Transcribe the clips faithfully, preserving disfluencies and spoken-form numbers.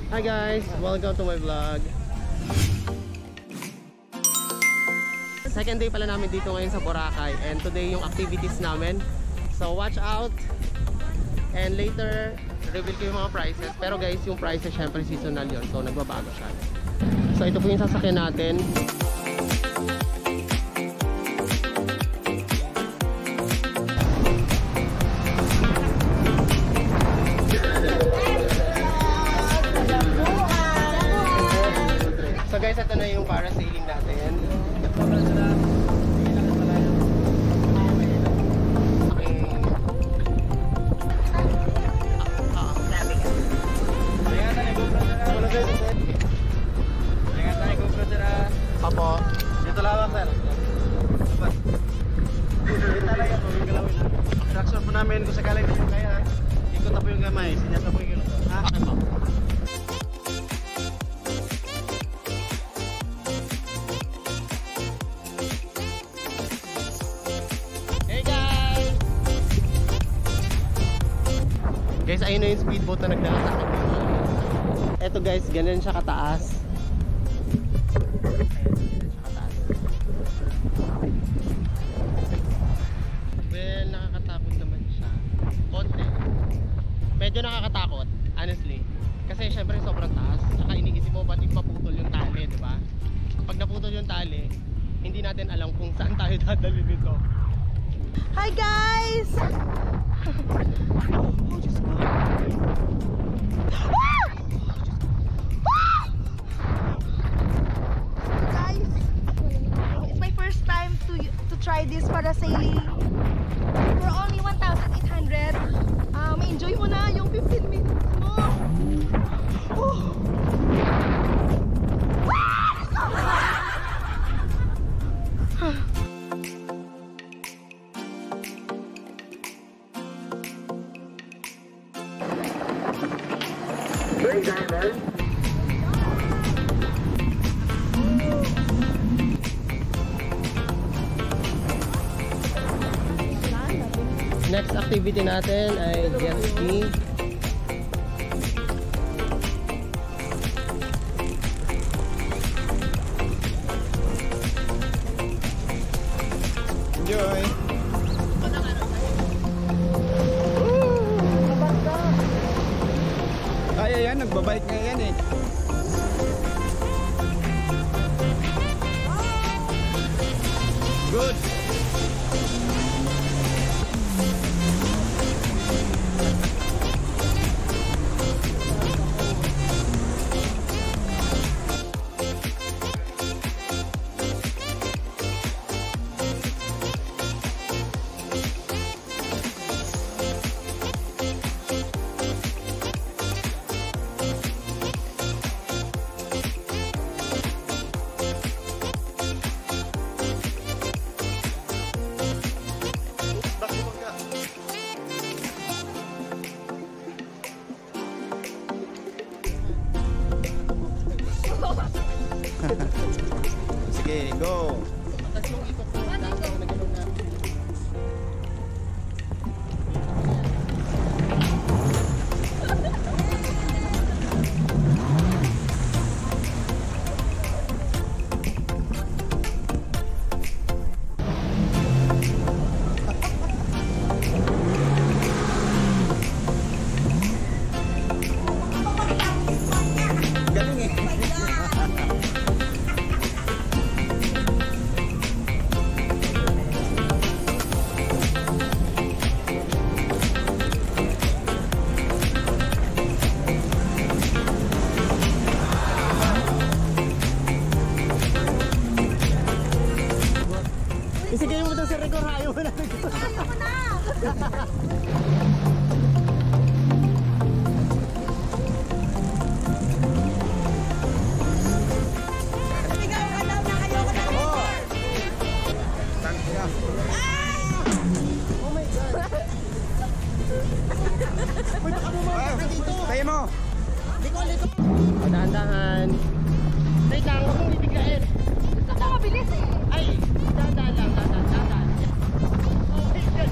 Hi guys! Welcome to my vlog. Second day pala namin dito ngayon sa Boracay. And today yung activities namin. So watch out. And later, reveal ko yung mga prices. Pero guys, yung prices syempre seasonal yun. So nagbabago siya. So ito po yung sasakyan natin. So guys, ito na yung parasailing natin. Apo. Dito lang sir. Dito talaga po yung galawin. Traction po namin kung sakaling hindi kaya. Ikot na po yung gamay. Sinyasa po yung galawin. Ha? Bakit po? Hey guys! Guys, ayun na yung speedboat na nagdala sa akin. Eto guys, ganun siya kataas. Well, nakakatakot naman siya. Konti. Medyo nakakatakot, honestly. Kasi syempre sobrang taas. Saka iniisip mo ba't ipaputol yung tali, di ba? Pag naputol yung tali, hindi natin alam kung saan tayo dadali nito. Hi guys! Oh, Diyos ko. Guys, it's my first time to to try this parasailing. For only one thousand eight hundred. Uh, ma-enjoy mo na yung fifteen minutes mo. Oh. Next activity natin ay Jeppy. Enjoy! Ay, ayan, nagbabike nga yan eh. Good! Sige, go! Galing eh! Isigay mo daw sa record, ayaw mo na. Ayaw mo na! Sigaw ka daw na ayaw ko na record! Thank you. Oh my God! Uy, baka bumaba ka dito! Tayo mo! Hindi ko ulit. Dahan-dahan. Wait lang, huwag mong bibiglain. Ito mabilis eh! Ay, dahan-dahan lang, dahan-dahan. Oh my God!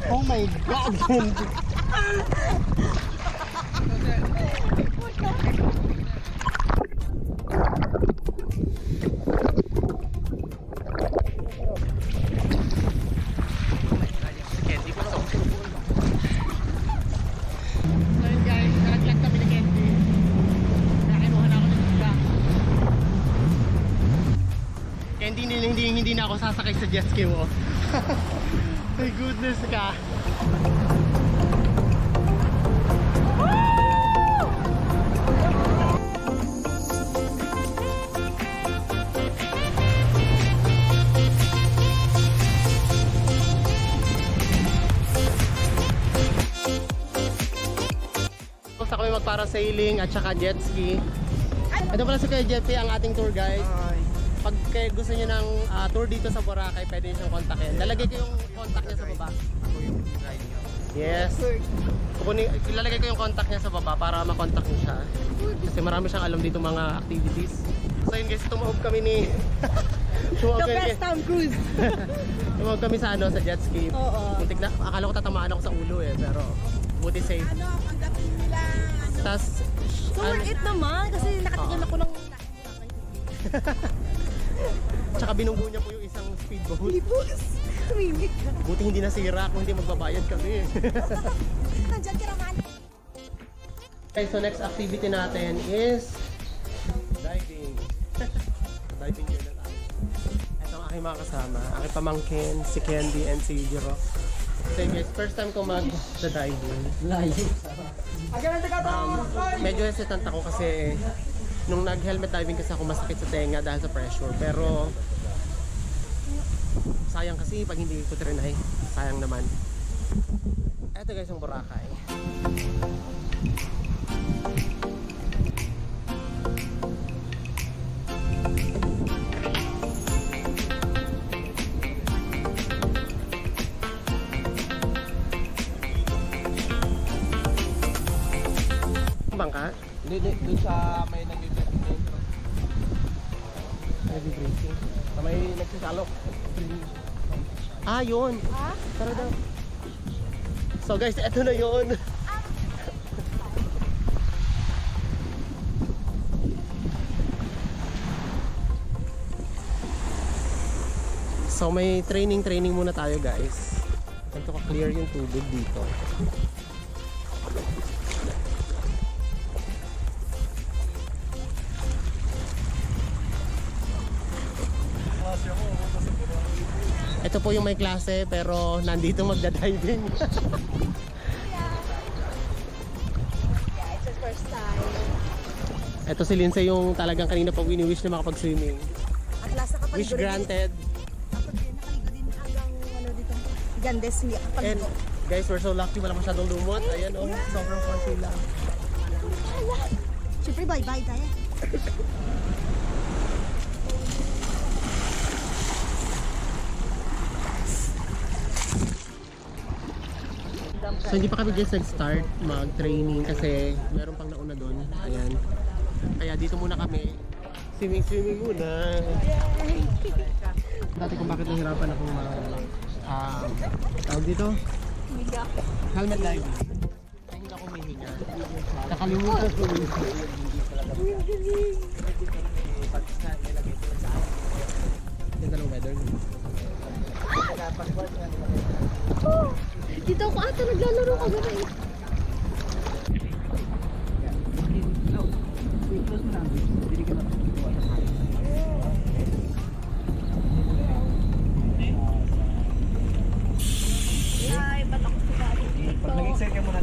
Oh my God! Hindi, hindi, hindi, hindi na ako sasakay sa jet ski mo. My goodness ka. Basta kami magparasailing at saka jet ski. Ito pala si Kuya Jeppy, ang ating tour guide. Pag kayo gusto niyo ng uh, tour dito sa Boracay, pwede niyo siyang kontakin. Lalagay ko yung contact niya sa baba. Ako yung guide niyo. Yes. Kukunin, ilalagay ko yung contact niya sa baba para makontak niyo siya. Kasi marami siyang alam dito mga activities. So yun guys, tumawag kami ni... tumawag The kami, best town cruise. tumawag kami sa ano, sa jet ski. Oo. Muntik na, akala ko tatamaan ako sa ulo eh, pero buti safe. Ano, ang dating nila. Ano. Tas, So worth it naman kasi nakatikim ako ng... tsaka binunggo niya po yung isang speedboat. Libos. Tumimik ka. Buti hindi nasira kung hindi magbabayad kami. Nandiyan ka naman. Okay, so next activity natin is diving. Diving yun na tayo. Ito ang aking mga kasama. Aking pamangkin, si Candy and si Jiro. So guys, first time ko mag-diving. Layo. Um, medyo hesitant ako kasi nung nag-helmet diving kasi ako masakit sa tenga dahil sa pressure. Pero sayang kasi pag hindi ko trinay. Sayang naman. Eto guys ang Boracay. Bangka? Hindi, doon sa may nag-breaking. Nag-breaking? Sa may nagsisalok. Ah, yun. Ha? Tara daw. So guys, eto na yun. So may training training muna tayo guys. Ganito ka-clear yung tubig dito. Ito po yung may klase pero nandito magda-diving. Yeah, it's his first time. Ito si Lindsay yung talagang kanina pa wini-wish na makapag-swimming. At last nakapaligo Wish rin- granted. Ako din, nakaligo din hanggang ano dito. Gandes, hindi ako And paligo. guys, we're so lucky, wala masyadong lumot. Ayan oh, sobrang konti lang. Siyempre, bye-bye tayo. So hindi pa kami just nag-start mag-training kasi meron pang nauna doon. Ayan. Kaya dito muna kami. Swimming-swimming muna. Dati kung bakit nahirapan akong mag... Uh, tawag dito? Helmet diving. Ay, hindi ako mahihiga. Nakalimutan ko yun. Ganda ng weather. Dito ako ata naglalaro ka ba eh? Pag nag-excite ka muna